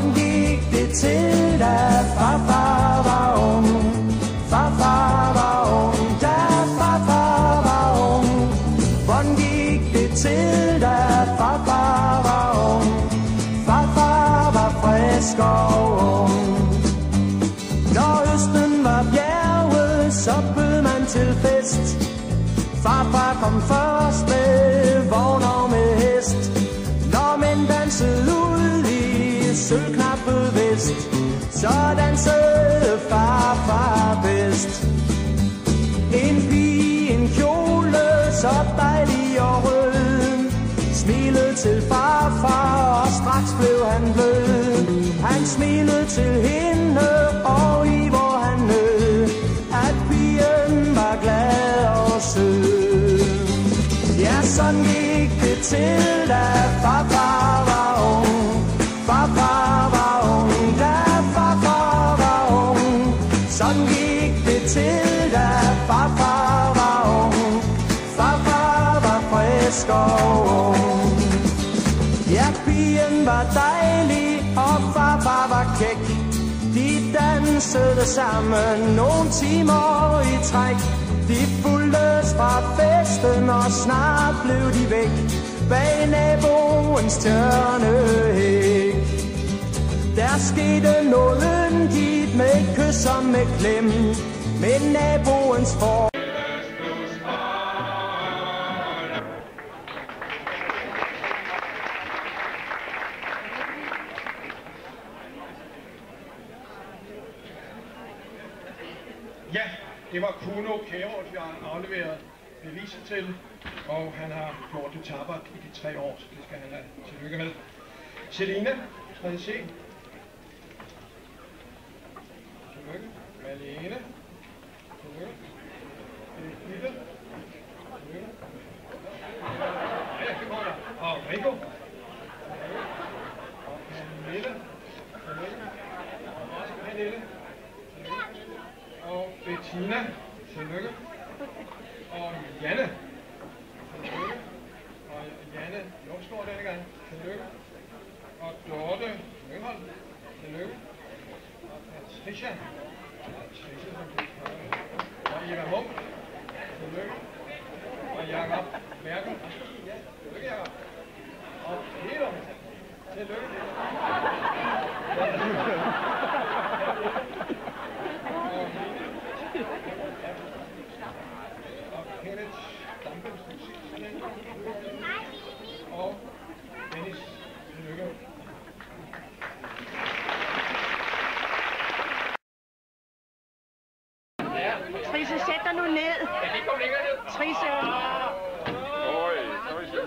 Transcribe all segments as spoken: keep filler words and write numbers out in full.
Hvordan gik det til, da farfar var ung? Farfar var ung, da farfar var ung. Hvordan gik det til, da farfar var ung? Farfar var frisk og ung. Når østen var bjerget, så bød man til fest. Farfar kom først med vogn og med hest. Når mænd dansede ud i sølvknappet vest, så dansede farfar bedst. En pige, en kjole, så dejlig og rød, smilede til farfar, og straks blev han blød. Han smilede til hende, og i hvor han nød, at pigen var glad og sød. Ja, sådan gik det til, da farfar var ung. Farfar var ung, da farfar var ung. Sådan gik det til, da farfar var ung. Farfar var frisk og ung. Ja, pigen var dejlig, og farfar var kæk. De dansede sammen nogle timer i træk. De fulgtes fra festen, og snart blev de væk bag naboens tjørnehæk. Der skete noget yndigt med et kys og med klem, med naboens for. Ja, det var Kuno Kærup, vi har afleveret beviser til, og han har gjort det tappert i de tre år, så det skal han have tillykke med. Selina, tredje C. Tillykke. Malene. Tillykke. Gitte. Tillykke. Ja, det går der. Og Rico. Tillykke. Og Pernille. Tillykke. Og Pernille. Og Bettina, tillykke. Og Janne, tillykke. Og Janne Lundsgaard denne gang, tillykke. Og Dorte Lyngholm, tillykke. Og Patricia, Patricia som det er. Og Eva Munk, tillykke. Og Jakob Mærken, ja, tillykke Jakob. Og Peter, tillykke. Og Kenneth Dampen, og Dennis, tillykke. Trisse, sæt dig nu ned. Trisse. Oj, Trisse.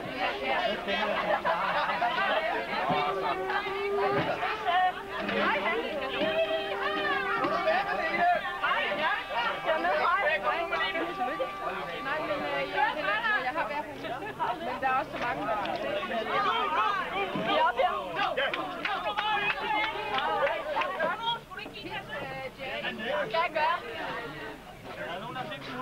Men der er også så mange, der er vi er oppe her. Hvad skal jeg gøre? Er der nogen, der har set det?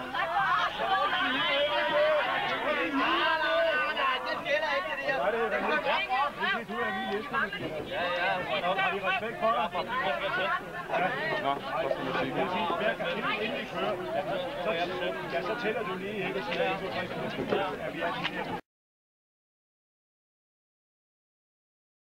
Nej, det er det. Du er lige næsten. Ja, ja. Har de respekt for dig? Ja. Nå, hvad skal man sige? Det vil sige, hver gang inden vi kører, så, ja, så tæller du lige, ikke? Og siger, at vi er